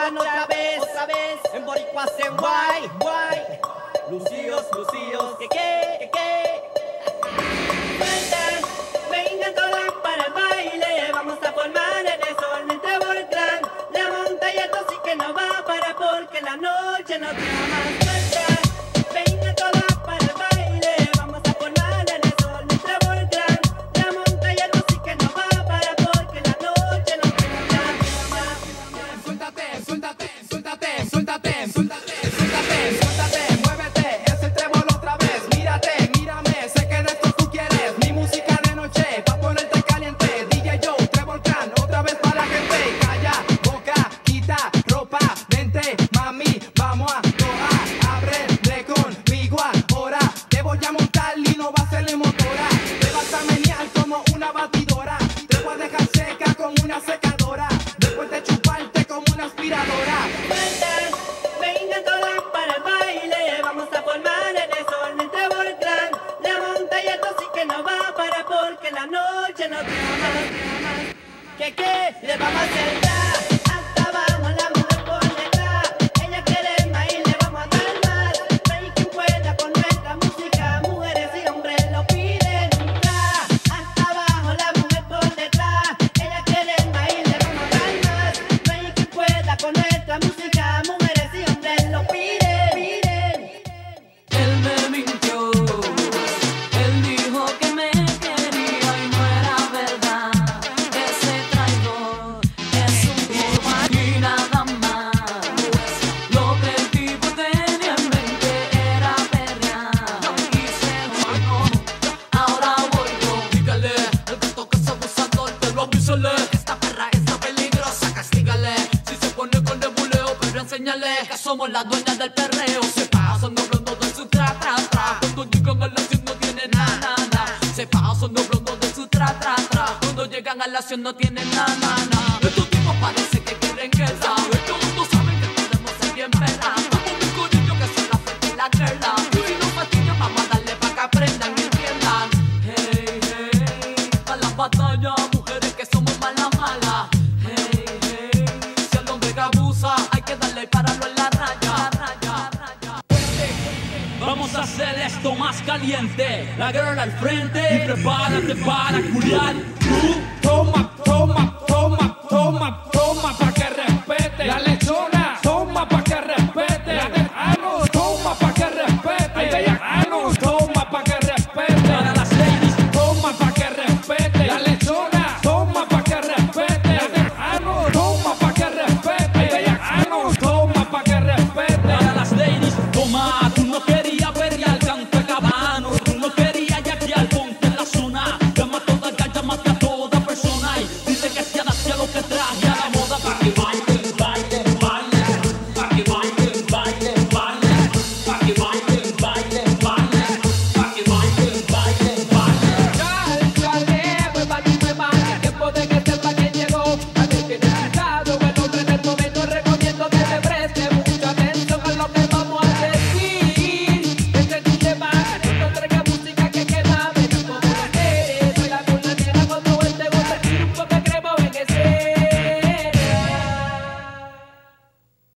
montan otra vez, en boricua hacen guay, guay. Lucíos, que. Vengan todos para el baile, vamos a formar el desorden entre volcán. La montaña esto sí que no va a parar porque la noche no tiene más vuelta. Vengan todos para el baile, vamos a formar el desorden entre volcán. La montaña esto sí que no va a parar porque la noche no tiene más. Suéltate, muévete, ese trébol otra vez. Mírame, sé que de esto tú quieres. Mi música de noche, pa' ponerte caliente. DJ Joe, Trébol Clan, otra vez para la gente. Calla, boca, quita, ropa, vente, mami, vamos a tojar. Ábrele conmigo ahora, te voy a montar y no va a ser motora. Te vas a menear como una batidora. Te voy a dejar seca como una secadora. Después de chuparte como una aspiradora. Vengan todos para el baile, vamos a formar el desorden entre volcán. La montaña esto sí que no va a parar porque la noche no tiene más. ¿Qué? Le vamos a hacer ya, hasta abajo la mujer por detrás. Ella quiere más y le vamos a dar más. No hay quien pueda con nuestra música, mujeres y hombres lo piden nunca. Hasta abajo la mujer por detrás. Ella quiere más y le vamos a dar más. No hay quien pueda con nuestra música, mujeres y hombres lo piden. Él me mintió, él dijo que me quería y no era verdad. Ese traidor es un cobarde y nada más. Lo que el tipo tenía en mente era perrear y se jugó. Ahora voy yo. Dígale al gato que está abusador, te lo avísale. Esta perra está peligrosa, castígale. Si se pone con el buleo, pero enséñale que somos las dueñas del perreo. Se pasan hablando de su tra. Cuando llegan a la acción no tienen nada. Se pasan hablando de su tra. Cuando llegan a la acción no tienen nada. Estos tipos parece que quieren guerra. Estos no saben que podemos ser bien perra. Como mi corillo que son la fuerte y la guerra. Y si no fastidian vamos a darle pa' que aprendan y entiendan. Hey, pa' la batalla, mujeres que somos malas. Hey, si el hombre que abusa hay que darle y pararlo en la raya. Vamos a hacer esto más caliente. La girl al frente y prepárate para culiar.